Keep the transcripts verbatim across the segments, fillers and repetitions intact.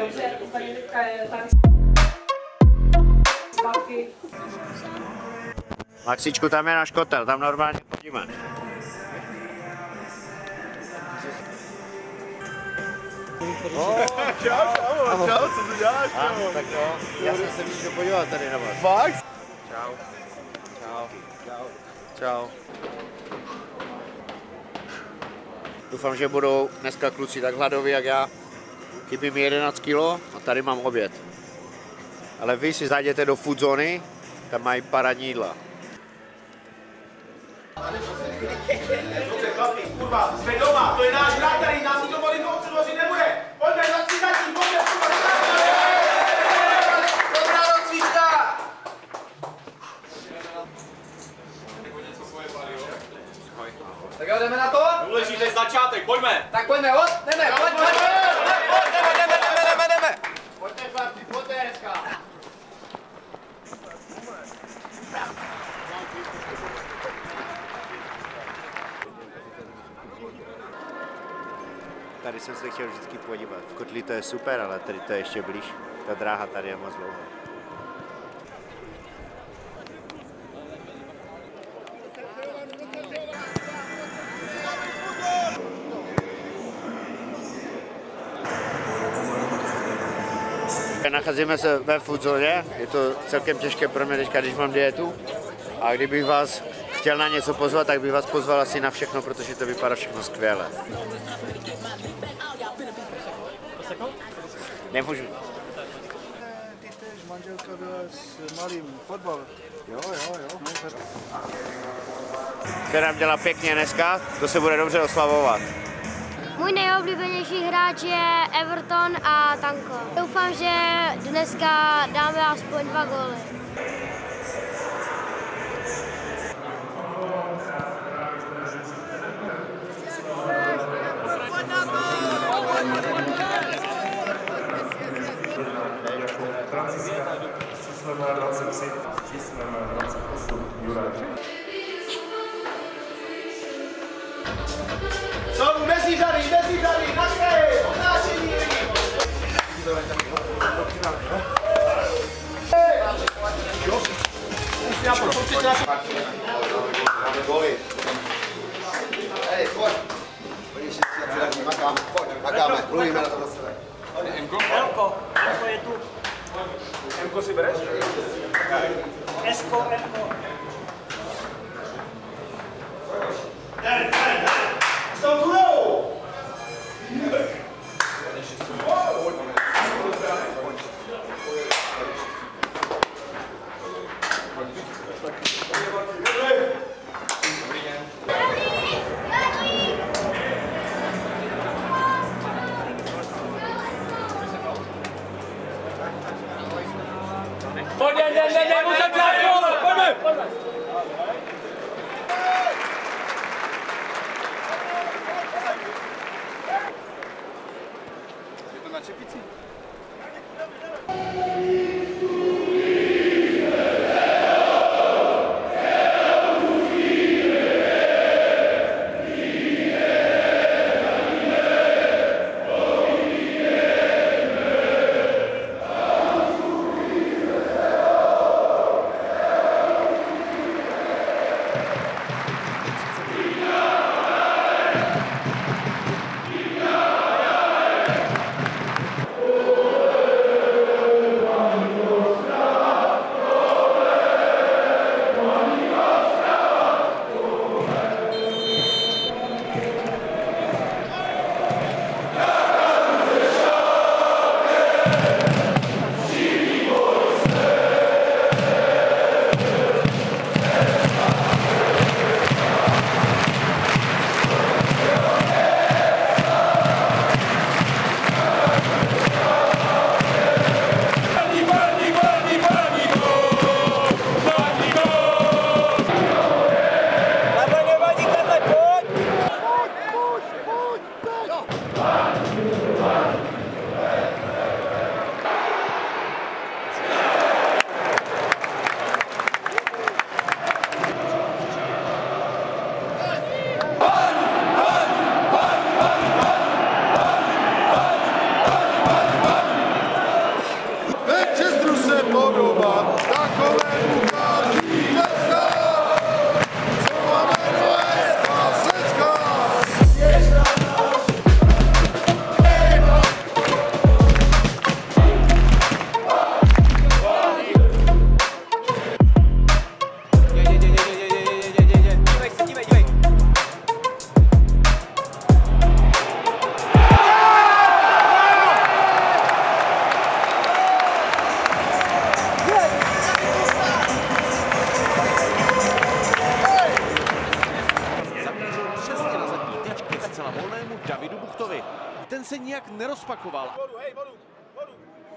Dobře, tady teďka je tady zpátky. Maxičku, tam je náš kotel, tam normálně chodíme. Oh, čau, čau, čau, co tu děláš? A, tak jo, já jsem se přišel podívat tady na vás. Fakt? Čau. Čau. Čau. Čau. Doufám, že budou dneska kluci tak hladoví jak já. Chybí mi jedenáct kilo a tady mám oběd. Ale vy si zajděte do food zóny, tam mají parádní jídla. Kurva, jsme doma, to je náš hrad, tady nás nikdo vody toho předložit nebude. Pojďme za střídačí, pojďme, dobrá rozcvička! Tak jo, jdeme na to? Důležitý začátek, pojďme! Tak pojďme, od, jdeme, pojď, pojď, jdeme, jdeme, jdeme, jdeme, jdeme. Pojďte chlapci, pojďte dneska. Tady jsem se chtěl vždycky podívat. V Kotli to je super, ale tady to je ještě blíž. Ta dráha tady je moc dlouhá. Nacházíme se ve food zóně, je to celkem těžké pro mě teďka, když mám dietu. A kdybych vás chtěl na něco pozvat, tak bych vás pozval asi na všechno, protože to vypadá všechno skvěle. Nemůžu. Ty tež manželka byla s malým fotbalem. Jo, jo, jo. To nám dělá pěkně dneska, to se bude dobře oslavovat. Můj nejoblíbenější hráč je Everton a Tanko. Doufám, že dneska dáme aspoň dva góly. Znovu, mezi řady, mezi řady, na kraji, otáčení. Hej, pojď. Makáme, pojď, makáme, mluvíme na to na sebe. Emko? Elko, Elko je tu. Emko si bereš? Esko, Elko. Jdem, jdem, jdem. S tou turou! Pojď, jdem, jdem, jdem, už začátku, pojďme, pojďme. Je to na čepici? nerozpakoval. Vodu, hej, vodu, vodu.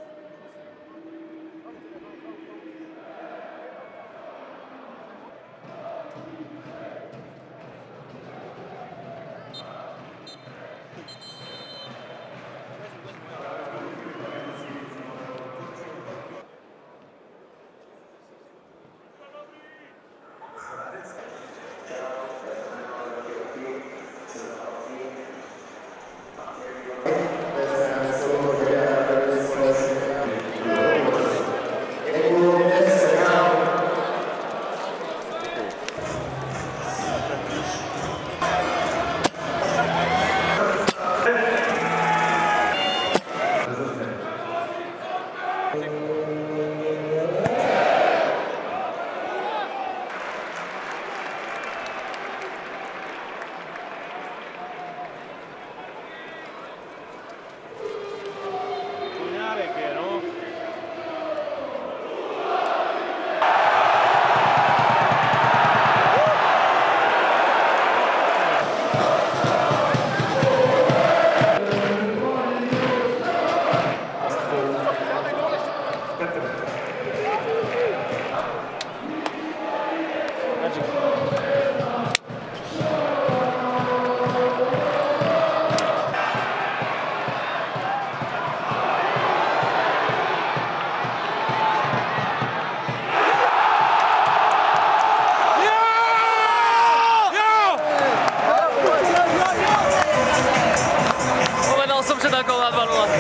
Povedal som, že taková dva nula.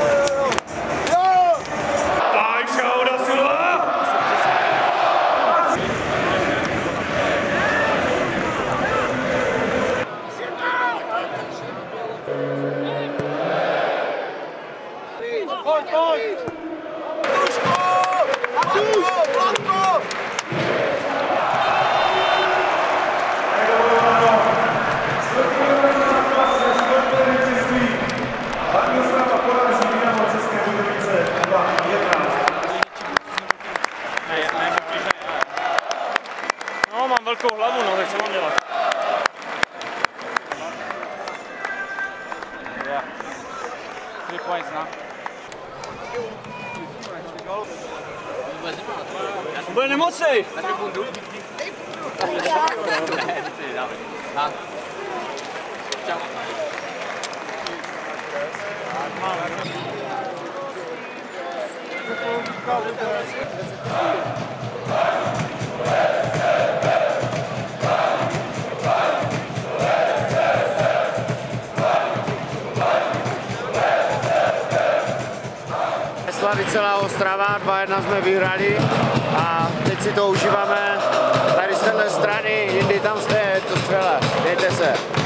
Pojď, pojď! Duško! Duško! Blanko! No, mám velkou hlavu, no, tak co mám dělat? Yeah. Three points, no. Bude nemocnej! Slaví celá Ostrava, dva jedna jsme vyhrali a teď si to užíváme tady z téhle strany, jindy tam jste, to střele, dejte se.